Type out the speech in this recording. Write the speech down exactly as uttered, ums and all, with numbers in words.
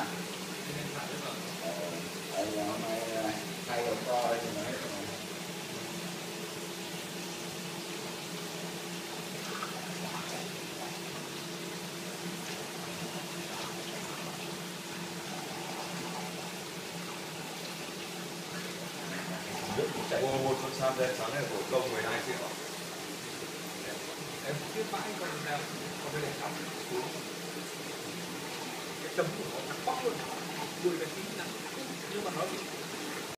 hả? Ờ, tại vì hôm nay hay ông coi thì nói mua một con sam đen sáng này của công mười hai triệu. Em biết mãi con nào con cái này xong xuống cái chấm của nó bóc luôn đuôi cái tí nắng nhưng mà nó bị